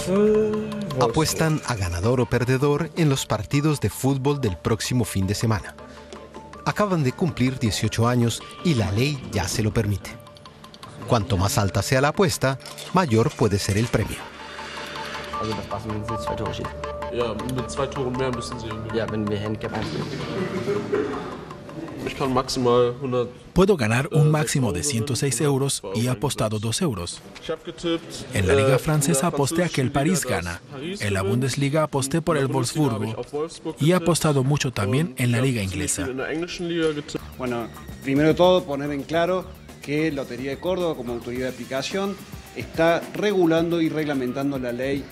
Apuestan a ganador o perdedor en los partidos de fútbol del próximo fin de semana. Acaban de cumplir 18 años y la ley ya se lo permite. Cuanto más alta sea la apuesta, mayor puede ser el premio. Puedo ganar un máximo de 106 euros y he apostado 2 euros. En la Liga Francesa aposté a que el París gana. En la Bundesliga aposté por el Wolfsburgo. Y he apostado mucho también en la Liga Inglesa. Bueno, primero de todo poner en claro que Lotería de Córdoba, como autoridad de aplicación, está regulando y reglamentando la ley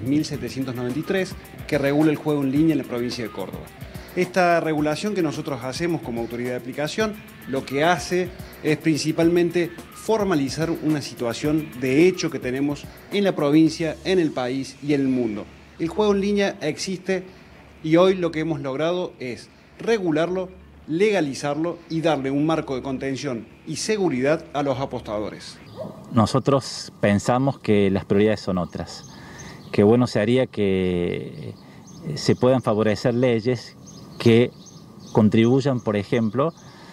10.793 que regula el juego en línea en la provincia de Córdoba. Esta regulación que nosotros hacemos como autoridad de aplicación lo que hace es principalmente formalizar una situación de hecho que tenemos en la provincia, en el país y en el mundo. El juego en línea existe y hoy lo que hemos logrado es regularlo, legalizarlo y darle un marco de contención y seguridad a los apostadores. Nosotros pensamos que las prioridades son otras, que bueno se haría que se puedan favorecer leyes que contribuyan, por ejemplo,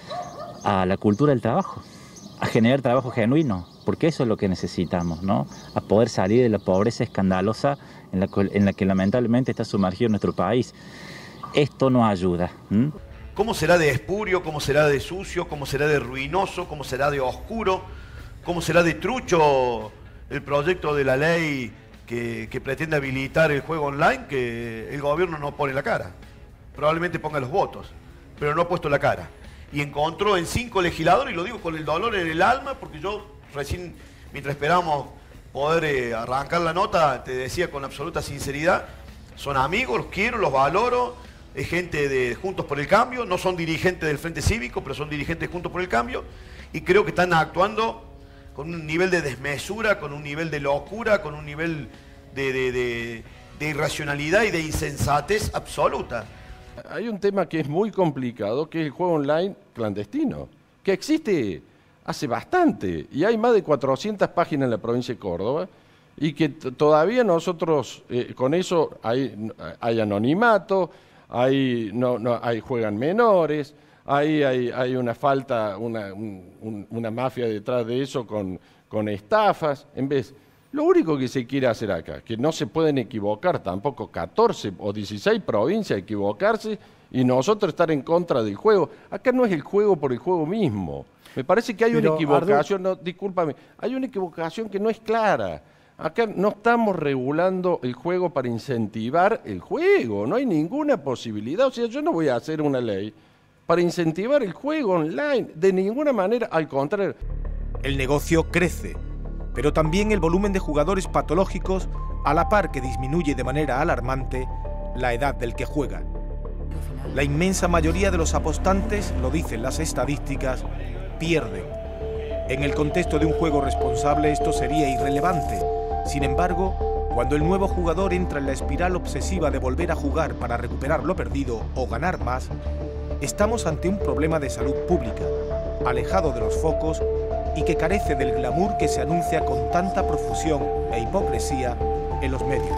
a la cultura del trabajo, a generar trabajo genuino, porque eso es lo que necesitamos, ¿no? A poder salir de la pobreza escandalosa en la que lamentablemente está sumergido nuestro país. Esto no ayuda. ¿Cómo será de espurio? ¿Cómo será de sucio? ¿Cómo será de ruinoso? ¿Cómo será de oscuro? ¿Cómo será de trucho el proyecto de la ley que pretende habilitar el juego online, que el gobierno no pone la cara? Probablemente ponga los votos, pero no ha puesto la cara. Y encontró en 5 legisladores, y lo digo con el dolor en el alma, porque yo recién, mientras esperábamos poder arrancar la nota, te decía con absoluta sinceridad, son amigos, los quiero, los valoro, es gente de Juntos por el Cambio, no son dirigentes del Frente Cívico, pero son dirigentes de Juntos por el Cambio, y creo que están actuando con un nivel de desmesura, con un nivel de locura, con un nivel de irracionalidad y de insensatez absoluta. Hay un tema que es muy complicado, que es el juego online clandestino, que existe hace bastante, y hay más de 400 páginas en la provincia de Córdoba, y que todavía nosotros con eso hay anonimato, juegan menores, hay una falta, una mafia detrás de eso con estafas. Lo único que se quiere hacer acá, que no se pueden equivocar tampoco 14 o 16 provincias equivocarse y nosotros estar en contra del juego. Acá no es el juego por el juego mismo. Me parece que hay una equivocación, no, discúlpame, hay una equivocación que no es clara. Acá no estamos regulando el juego para incentivar el juego, no hay ninguna posibilidad. O sea, yo no voy a hacer una ley para incentivar el juego online, de ninguna manera, al contrario. El negocio crece, pero también el volumen de jugadores patológicos, a la par que disminuye de manera alarmante la edad del que juega. La inmensa mayoría de los apostantes, lo dicen las estadísticas, pierden. En el contexto de un juego responsable esto sería irrelevante. Sin embargo, cuando el nuevo jugador entra en la espiral obsesiva de volver a jugar para recuperar lo perdido o ganar más, estamos ante un problema de salud pública, alejado de los focos y que carece del glamour que se anuncia con tanta profusión e hipocresía en los medios.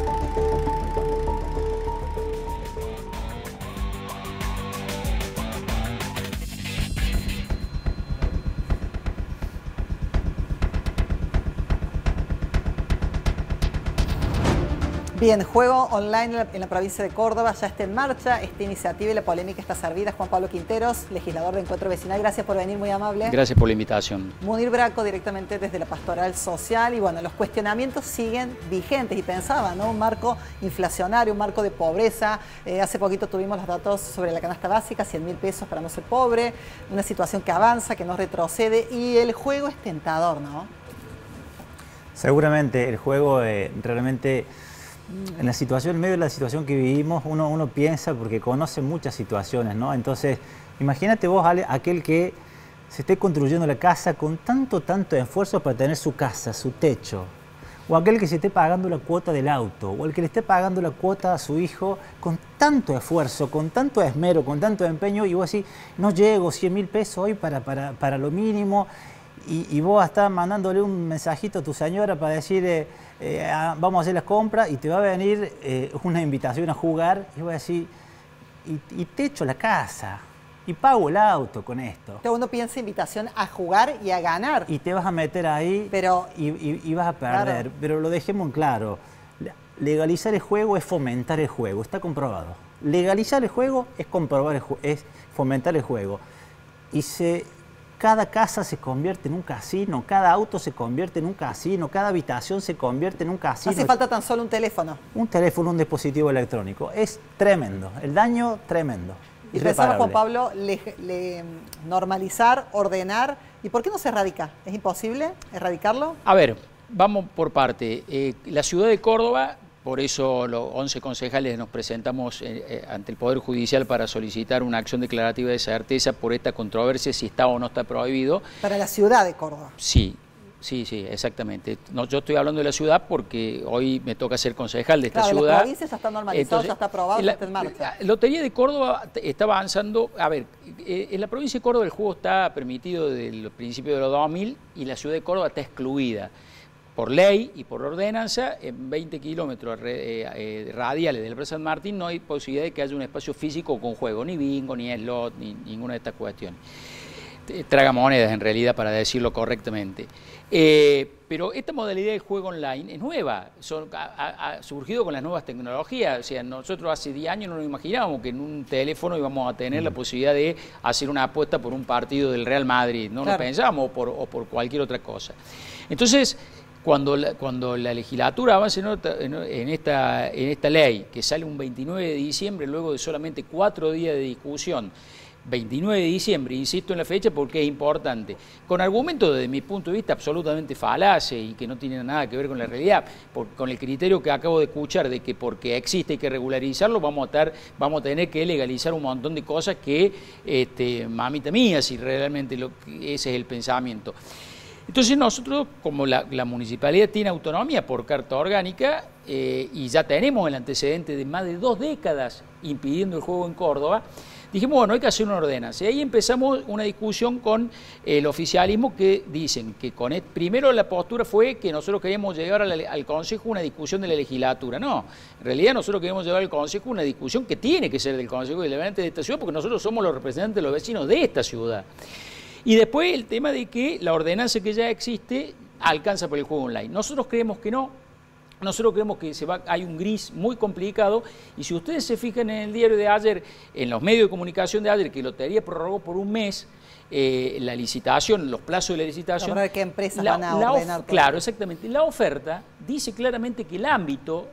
Bien, juego online en la provincia de Córdoba ya está en marcha. Esta iniciativa y la polémica está servida. Juan Pablo Quinteros, legislador de Encuentro Vecinal, gracias por venir, muy amable. Gracias por la invitación. Munir Braco, directamente desde la Pastoral Social. Y bueno, los cuestionamientos siguen vigentes y pensaba, ¿no? Un marco inflacionario, un marco de pobreza. Hace poquito tuvimos los datos sobre la canasta básica, 100.000 pesos para no ser pobre. Una situación que avanza, que no retrocede y el juego es tentador, ¿no? Seguramente el juego realmente... En la situación, en medio de la situación que vivimos, uno piensa porque conoce muchas situaciones, ¿no? Entonces, imagínate vos, Ale, aquel que se esté construyendo la casa con tanto esfuerzo para tener su casa, su techo, o aquel que se esté pagando la cuota del auto, o el que le esté pagando la cuota a su hijo con tanto esfuerzo, con tanto esmero, con tanto empeño, y vos decís, no llego, 100.000 pesos hoy para lo mínimo. y vos estás mandándole un mensajito a tu señora para decir vamos a hacer las compras y te va a venir una invitación a jugar y voy a decir, y te echo la casa y pago el auto con esto. Uno piensa invitación a jugar y a ganar. Y te vas a meter ahí y vas a perder. Claro. Pero lo dejemos en claro. Legalizar el juego es fomentar el juego, está comprobado. Legalizar el juego es es fomentar el juego. Y cada casa se convierte en un casino, cada auto se convierte en un casino, cada habitación se convierte en un casino. Hace falta tan solo un teléfono. Un teléfono, un dispositivo electrónico. Es tremendo, el daño tremendo. Y pensaba, Juan Pablo, normalizar, ordenar. ¿Y por qué no se erradica? ¿Es imposible erradicarlo? A ver, vamos por parte. La ciudad de Córdoba, por eso los 11 concejales nos presentamos ante el Poder Judicial para solicitar una acción declarativa de certeza por esta controversia, si está o no está prohibido. Para la ciudad de Córdoba. Sí. Sí, exactamente. No, yo estoy hablando de la ciudad porque hoy me toca ser concejal de esta ciudad. La provincia ya está normalizado, ya está aprobado, ya está en marcha. La Lotería de Córdoba está avanzando. A ver, en la provincia de Córdoba el juego está permitido desde el principio de los 2000 y la ciudad de Córdoba está excluida por ley y por ordenanza. En 20 kilómetros radiales del Plaza San Martín no hay posibilidad de que haya un espacio físico con juego, ni bingo, ni slot, ni ninguna de estas cuestiones. Tragamonedas en realidad, para decirlo correctamente. Pero esta modalidad de juego online es nueva, ha surgido con las nuevas tecnologías. O sea, nosotros hace 10 años no nos imaginábamos que en un teléfono íbamos a tener la posibilidad de hacer una apuesta por un partido del Real Madrid, no lo pensábamos, o por cualquier otra cosa. Entonces, cuando la legislatura avanza en esta ley, que sale un 29 de diciembre, luego de solamente 4 días de discusión, 29 de diciembre, insisto en la fecha porque es importante, con argumentos desde mi punto de vista absolutamente falaces y que no tienen nada que ver con la realidad, con el criterio que acabo de escuchar de que porque existe hay que regularizarlo, vamos a tener que legalizar un montón de cosas que, mamita mía, si realmente ese es el pensamiento. Entonces nosotros, como la municipalidad tiene autonomía por carta orgánica y ya tenemos el antecedente de más de 2 décadas impidiendo el juego en Córdoba, dijimos, bueno, hay que hacer una ordenanza. Y ahí empezamos una discusión con el oficialismo que dicen que primero la postura fue que nosotros queríamos llevar al Consejo una discusión de la legislatura. No, en realidad nosotros queremos llevar al Consejo una discusión que tiene que ser del Consejo Deliberante de esta ciudad, porque nosotros somos los representantes de los vecinos de esta ciudad. Y después el tema de que la ordenanza que ya existe alcanza por el juego online. Nosotros creemos que no. Nosotros creemos que hay un gris muy complicado y si ustedes se fijan en el diario de ayer, en los medios de comunicación de ayer, que Lotería prorrogó por un mes la licitación, los plazos de la licitación. Para ver qué empresas van a ordenar. Claro, exactamente. La oferta dice claramente que el ámbito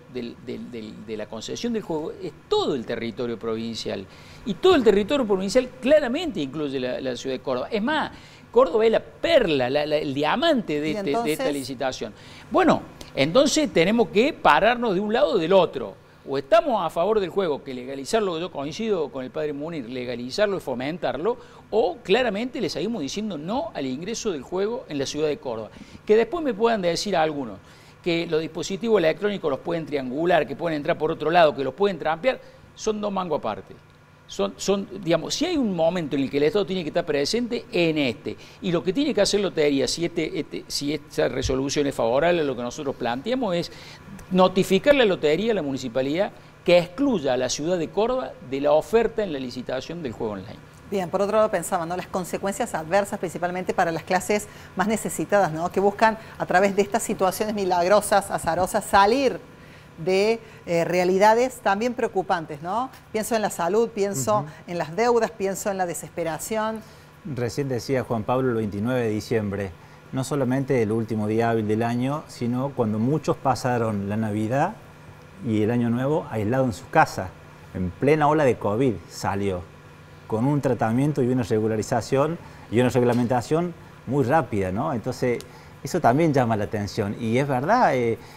de la concesión del juego es todo el territorio provincial. Y todo el territorio provincial claramente incluye la ciudad de Córdoba. Es más, Córdoba es la perla, el diamante de esta licitación. Bueno, entonces tenemos que pararnos de un lado o del otro. O estamos a favor del juego, que legalizarlo, yo coincido con el padre Munir, legalizarlo y fomentarlo, o claramente le seguimos diciendo no al ingreso del juego en la ciudad de Córdoba. Que después me puedan decir a algunos que los dispositivos electrónicos los pueden triangular, que pueden entrar por otro lado, que los pueden trampear, son 2 mangos aparte. Digamos, si hay un momento en el que el Estado tiene que estar presente, en este. Y lo que tiene que hacer Lotería, si esta resolución es favorable a lo que nosotros planteamos, es notificarle a Lotería, a la municipalidad, que excluya a la ciudad de Córdoba de la oferta en la licitación del juego online. Bien, por otro lado pensaba, ¿no?, las consecuencias adversas principalmente para las clases más necesitadas, ¿no?, que buscan a través de estas situaciones milagrosas, azarosas, salir de realidades también preocupantes, ¿no? Pienso en la salud, pienso en las deudas, pienso en la desesperación. Recién decía Juan Pablo el 29 de diciembre, no solamente el último día hábil del año, sino cuando muchos pasaron la Navidad y el Año Nuevo aislado en su casa, en plena ola de COVID salió, con un tratamiento y una regularización y una reglamentación muy rápida, ¿no? Entonces, eso también llama la atención. Y es verdad,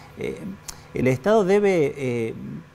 el Estado debe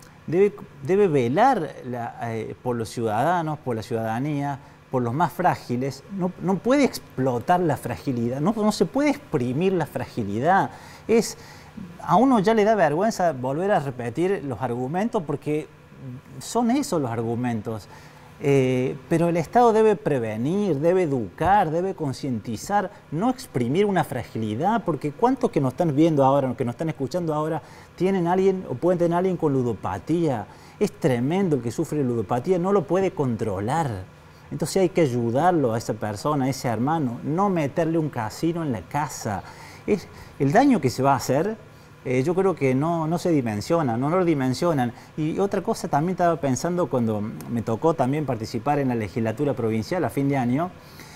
velar por los ciudadanos, por la ciudadanía, por los más frágiles. No puede explotar la fragilidad, no se puede exprimir la fragilidad. A uno ya le da vergüenza volver a repetir los argumentos porque son esos los argumentos. pero el Estado debe prevenir, debe educar, debe concientizar, no exprimir una fragilidad, porque ¿cuántos que nos están viendo ahora, que nos están escuchando ahora, tienen alguien o pueden tener alguien con ludopatía? Es tremendo el que sufre de ludopatía, no lo puede controlar. Entonces hay que ayudarlo a esa persona, a ese hermano, no meterle un casino en la casa. El daño que se va a hacer, yo creo que no se dimensiona, no lo dimensionan. Y otra cosa también estaba pensando cuando me tocó también participar en la legislatura provincial a fin de año,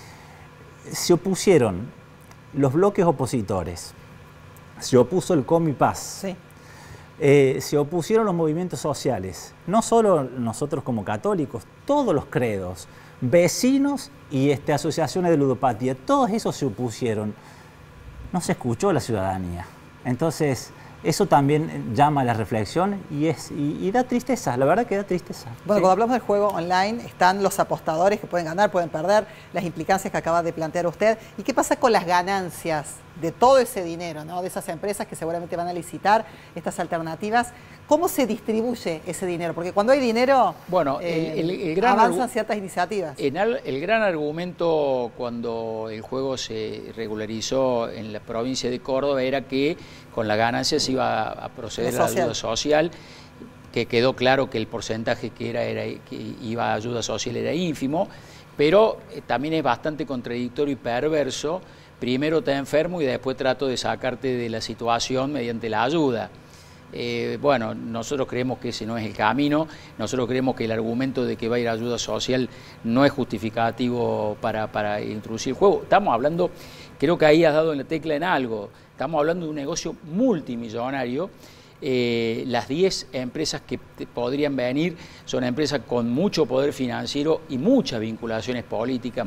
se opusieron los bloques opositores, se opuso el Comipaz, sí. Se opusieron los movimientos sociales, no solo nosotros como católicos, todos los credos, vecinos y asociaciones de ludopatía, todos esos se opusieron. No se escuchó a la ciudadanía. Entonces, eso también llama a la reflexión y da tristeza, la verdad que da tristeza. Bueno, sí. Cuando hablamos del juego online, están los apostadores que pueden ganar, pueden perder, las implicancias que acaba de plantear usted. ¿Y qué pasa con las ganancias de todo ese dinero, ¿no? De esas empresas que seguramente van a licitar estas alternativas? ¿Cómo se distribuye ese dinero? Porque cuando hay dinero, bueno, avanzan ciertas iniciativas. El gran argumento cuando el juego se regularizó en la provincia de Córdoba era que con la ganancia se iba a proceder a la ayuda social, que quedó claro que el porcentaje que iba a ayuda social era ínfimo, pero también es bastante contradictorio y perverso. Primero te enfermo y después trato de sacarte de la situación mediante la ayuda. Bueno, nosotros creemos que ese no es el camino, nosotros creemos que el argumento de que va a ir ayuda social no es justificativo para introducir el juego. Estamos hablando, creo que ahí has dado en la tecla en algo, estamos hablando de un negocio multimillonario. Las 10 empresas que podrían venir son empresas con mucho poder financiero y muchas vinculaciones políticas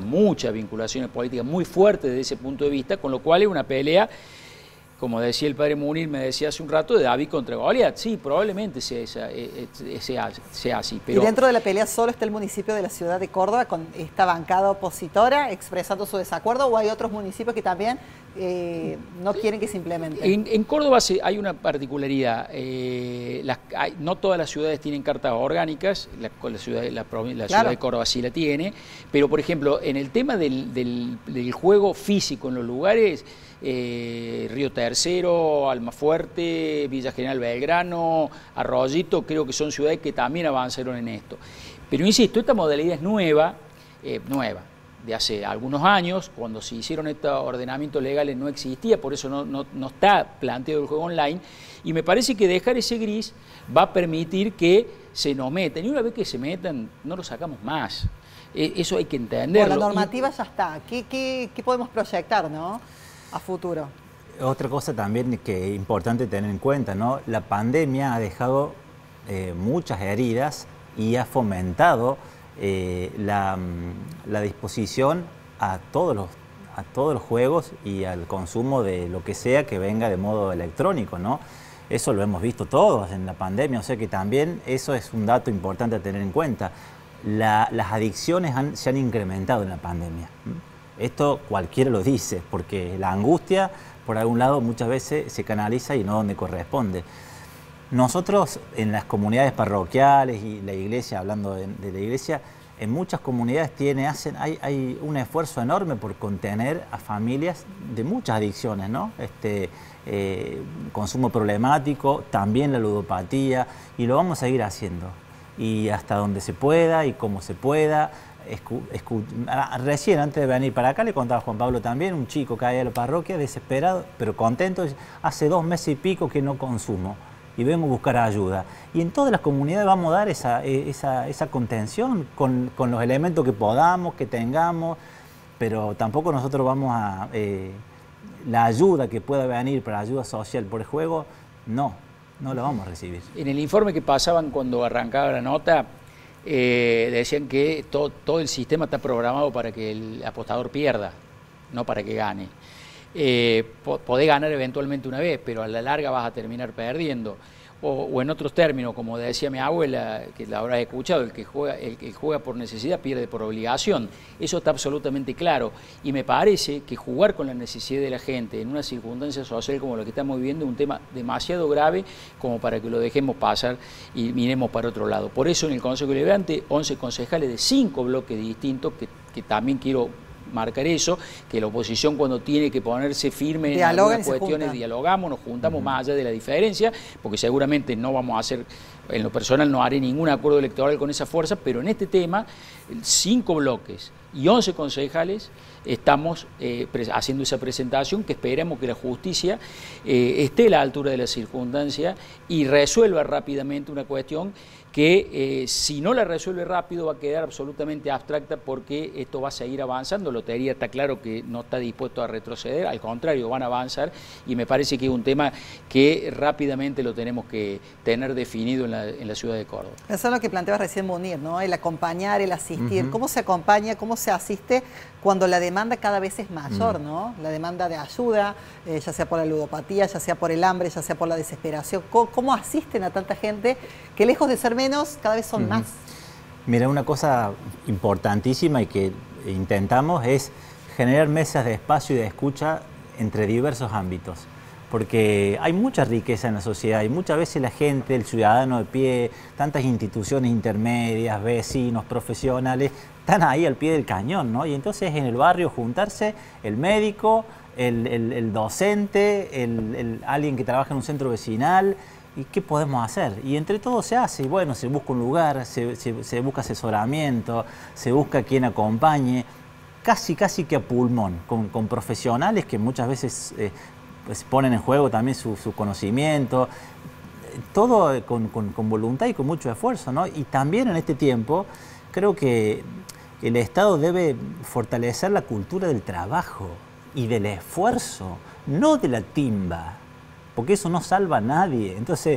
muy fuertes desde ese punto de vista, con lo cual es una pelea, como decía el padre Munir, me decía hace un rato, de David contra Goliat. Sí, probablemente sea así. Pero... ¿Y dentro de la pelea solo está el municipio de la ciudad de Córdoba con esta bancada opositora expresando su desacuerdo, o hay otros municipios que también no quieren que se implemente? En Córdoba hay una particularidad. No todas las ciudades tienen cartas orgánicas, la ciudad de Córdoba sí la tiene, pero por ejemplo, en el tema del juego físico en los lugares, Río Tercero, Almafuerte, Villa General Belgrano, Arroyito, creo que son ciudades que también avanzaron en esto. Pero insisto, esta modalidad es nueva, de hace algunos años. Cuando se hicieron estos ordenamientos legales no existía, por eso no está planteado el juego online, y me parece que dejar ese gris va a permitir que se nos metan, y una vez que se metan no lo sacamos más. Eso hay que entenderlo. Bueno, la normativa ya está. ¿Qué podemos proyectar, no?, a futuro? Otra cosa también que es importante tener en cuenta, ¿no? La pandemia ha dejado muchas heridas y ha fomentado la disposición a todos los juegos y al consumo de lo que sea que venga de modo electrónico, ¿no? Eso lo hemos visto todos en la pandemia, o sea que también eso es un dato importante a tener en cuenta. Las adicciones se han incrementado en la pandemia. Esto cualquiera lo dice, porque la angustia, por algún lado, muchas veces se canaliza y no donde corresponde. Nosotros, en las comunidades parroquiales y la iglesia, hablando de la iglesia, en muchas comunidades hay un esfuerzo enorme por contener a familias de muchas adicciones, ¿no? Consumo problemático, también la ludopatía, y lo vamos a seguir haciendo. Y hasta donde se pueda y como se pueda. Recién, antes de venir para acá, le contaba a Juan Pablo también, un chico que hay en la parroquia, desesperado, pero contento, hace 2 meses y pico que no consumo y vengo a buscar ayuda. Y en todas las comunidades vamos a dar esa contención con los elementos que podamos, que tengamos, pero tampoco nosotros vamos a... la ayuda que pueda venir para ayuda social por el juego, no la vamos a recibir. En el informe que pasaban cuando arrancaba la nota, decían que todo el sistema está programado para que el apostador pierda, no para que gane. Podés ganar eventualmente una vez, pero a la larga vas a terminar perdiendo. o en otros términos, como decía mi abuela, que la habrás escuchado, el que juega por necesidad pierde por obligación. Eso está absolutamente claro. Y me parece que jugar con la necesidad de la gente en una circunstancia social como la que estamos viviendo es un tema demasiado grave como para que lo dejemos pasar y miremos para otro lado. Por eso en el Consejo Deliberante, 11 concejales de 5 bloques distintos, que también quiero marcar eso, que la oposición cuando tiene que ponerse firme en algunas cuestiones, dialogamos, nos juntamos más allá de la diferencia, porque seguramente no vamos a hacer, en lo personal no haré ningún acuerdo electoral con esa fuerza, pero en este tema, 5 bloques y 11 concejales estamos haciendo esa presentación que esperamos que la justicia esté a la altura de la circunstancia y resuelva rápidamente una cuestión que si no la resuelve rápido va a quedar absolutamente abstracta porque esto va a seguir avanzando. Lotería está claro que no está dispuesto a retroceder, al contrario, van a avanzar y me parece que es un tema que rápidamente lo tenemos que tener definido en la ciudad de Córdoba. Eso es lo que planteabas recién, Munir, ¿no? El acompañar, el asistir. ¿Cómo se acompaña, cómo se asiste cuando la demanda cada vez es mayor, ¿no? La demanda de ayuda, ya sea por la ludopatía, ya sea por el hambre, ya sea por la desesperación. ¿Cómo asisten a tanta gente que lejos de ser menos, cada vez son más? Mira, una cosa importantísima y que intentamos es generar mesas de espacio y de escucha entre diversos ámbitos. Porque hay mucha riqueza en la sociedad y muchas veces la gente, el ciudadano de pie, tantas instituciones intermedias, vecinos, profesionales, están ahí al pie del cañón, ¿no? Y entonces en el barrio juntarse el médico, el docente, alguien que trabaja en un centro vecinal. ¿Y qué podemos hacer? Y entre todos se hace, y bueno, se busca un lugar, se busca asesoramiento, se busca quien acompañe, casi que a pulmón, con profesionales que muchas veces pues ponen en juego también su conocimiento, todo con voluntad y con mucho esfuerzo, ¿no? Y también en este tiempo creo que el Estado debe fortalecer la cultura del trabajo y del esfuerzo, no de la timba, porque eso no salva a nadie. Entonces,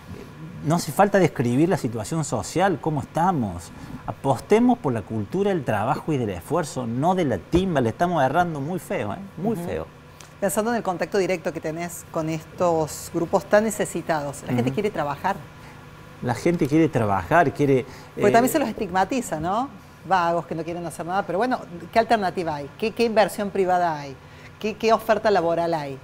no hace falta describir la situación social, cómo estamos. Apostemos por la cultura del trabajo y del esfuerzo, no de la timba. Le estamos errando muy feo, muy feo. Pensando en el contacto directo que tenés con estos grupos tan necesitados, la gente quiere trabajar. La gente quiere trabajar, quiere... Porque también se los estigmatiza, ¿no? Vagos que no quieren hacer nada, pero bueno, ¿qué alternativa hay? ¿Qué inversión privada hay? ¿Qué oferta laboral hay?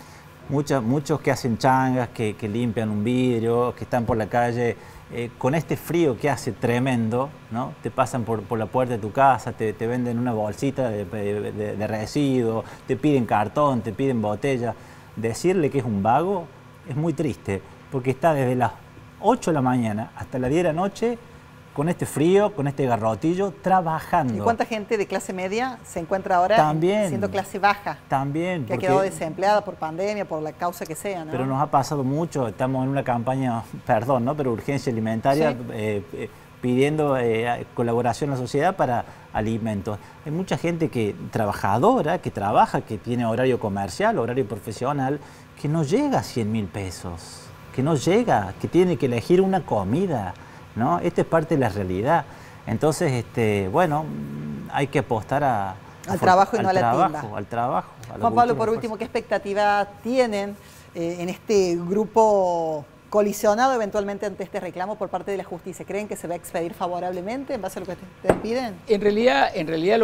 Muchos que hacen changas, que limpian un vidrio, que están por la calle, con este frío que hace tremendo, ¿no? Te pasan por la puerta de tu casa, te venden una bolsita de residuos, te piden cartón, te piden botella. Decirle que es un vago es muy triste, porque está desde las 8 de la mañana hasta las 10 de la noche con este frío, con este garrotillo, trabajando. ¿Y cuánta gente de clase media se encuentra ahora siendo clase baja? También. Que ha quedado desempleada por pandemia, por la causa que sea, ¿no? Pero nos ha pasado mucho, estamos en una campaña, perdón, ¿no? Pero urgencia alimentaria, sí. Pidiendo colaboración a la sociedad para alimentos. Hay mucha gente trabajadora, que trabaja, que tiene horario comercial, horario profesional, que no llega a 100.000 pesos, que no llega, que tiene que elegir una comida, ¿no? Esta es parte de la realidad. Entonces, bueno, hay que apostar al trabajo y no a la timba. Al trabajo. Juan Pablo, por último, ¿qué expectativa tienen en este grupo colisionado eventualmente ante este reclamo por parte de la justicia? ¿Creen que se va a expedir favorablemente en base a lo que ustedes piden? En realidad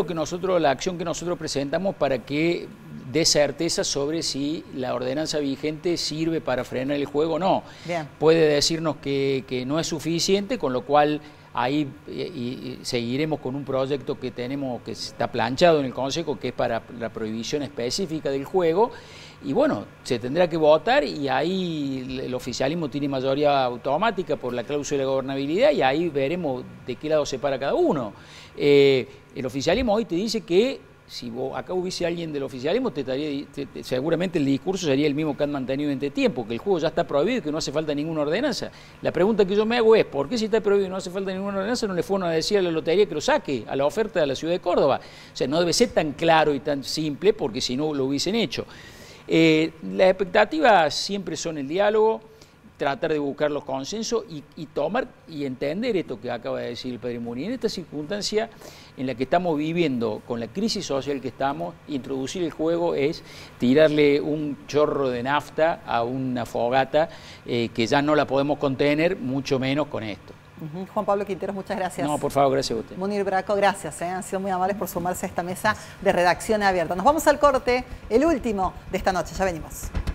la acción que nosotros presentamos para que dé certeza sobre si la ordenanza vigente sirve para frenar el juego o no. Bien. Puede decirnos que no es suficiente, con lo cual ahí seguiremos con un proyecto que tenemos, que está planchado en el Consejo, que es para la prohibición específica del juego. Y bueno, se tendrá que votar y ahí el oficialismo tiene mayoría automática por la cláusula de gobernabilidad y ahí veremos de qué lado se para cada uno. El oficialismo hoy te dice que si acá hubiese alguien del oficialismo, seguramente el discurso sería el mismo que han mantenido en este tiempo, que el juego ya está prohibido y que no hace falta ninguna ordenanza. La pregunta que yo me hago es, ¿por qué si está prohibido y no hace falta ninguna ordenanza no le fueron a decir a la lotería que lo saque a la oferta de la ciudad de Córdoba? O sea, no debe ser tan claro y tan simple porque si no lo hubiesen hecho. Las expectativas siempre son el diálogo. tratar de buscar los consensos y tomar y entender esto que acaba de decir el Padre Muni. En esta circunstancia en la que estamos viviendo, con la crisis social que estamos, introducir el juego es tirarle un chorro de nafta a una fogata que ya no la podemos contener, mucho menos con esto. Juan Pablo Quinteros, muchas gracias. No, por favor, gracias a usted. Munir Braco, gracias. Han sido muy amables por sumarse a esta mesa de redacción abierta. Nos vamos al corte, el último de esta noche. Ya venimos.